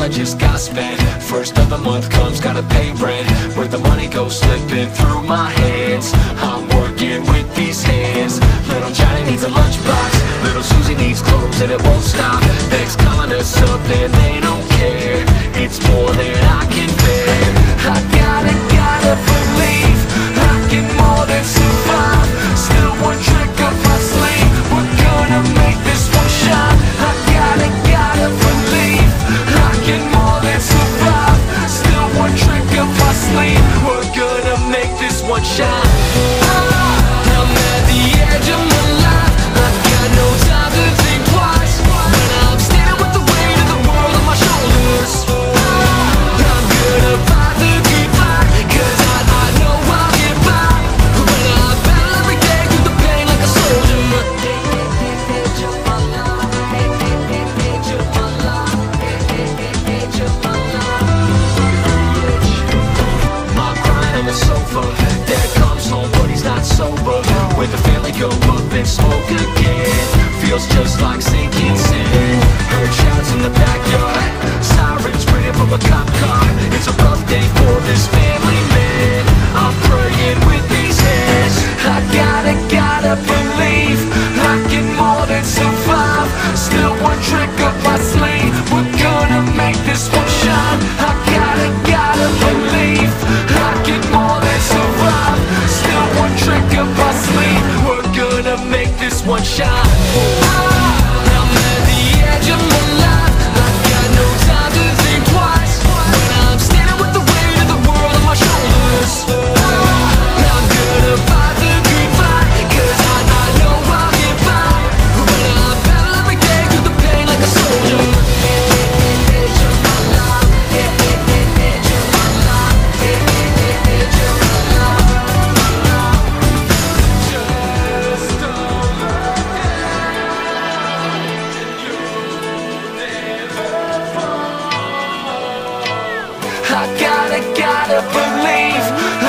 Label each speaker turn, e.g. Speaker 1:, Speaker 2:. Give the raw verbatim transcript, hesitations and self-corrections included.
Speaker 1: I just got spent. First of the month comes, gotta pay rent, but the money goes slipping through my hands. I'm working with these hands. Little Johnny needs a lunchbox, little Susie needs clothes and it won't stop. Next calling us up and they don't care. It's more than I can bear. I gotta, gotta believe I can more than survive. Still one trick up my sleeve, we're gonna make this one shine. I gotta, gotta believe I can more than survive. Still one trick up my sleeve, we're gonna make this one shine. I'm at the edge of my life, I've got no time to think twice. When I'm standing with the weight of the world on my shoulders, I'm gonna fight the good fight, cause I, I know I'll get by. When I battle every day through the pain like a soldier. Edge of my life, edge of my life, edge of my life. My crying on the sofa, dad comes home but he's not sober. With the family go up and smoke again, feels just like sinking sand. Heard shouts in the backyard, sirens ringing from a cop car. It's a rough day for this family, man. I'm praying with these hands. I gotta, gotta believe I can more than survive. Still one trick up my sleeve, we're gonna make this one shine. I gotta, gotta believe I can more than survive. Still one trick up my sleeve, we're gonna make this one shine. I'm at the edge of my life, I've got no time to think twice. When I'm standing with the weight of the world on my shoulders, I'm gonna fight the good fight, cause I, I know I'll get by. When I battle every day through the pain like a soldier. Edge of my life, edge of my life, edge of my life. Just don't look down, you'll never fall. I gotta, gotta believe